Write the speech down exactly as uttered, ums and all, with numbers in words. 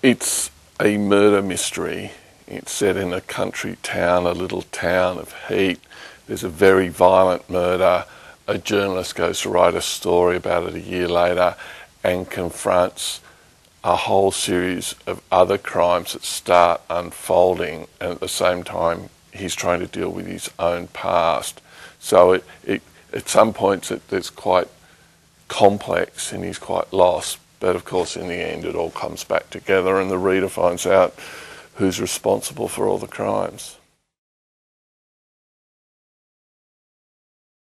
It's a murder mystery. It's set in a country town, a little town of heat. There's a very violent murder. A journalist goes to write a story about it a year later and confronts a whole series of other crimes that start unfolding, and at the same time he's trying to deal with his own past. So it, it, at some points it, it's quite complex and he's quite lost, but of course in the end it all comes back together and the reader finds out who's responsible for all the crimes.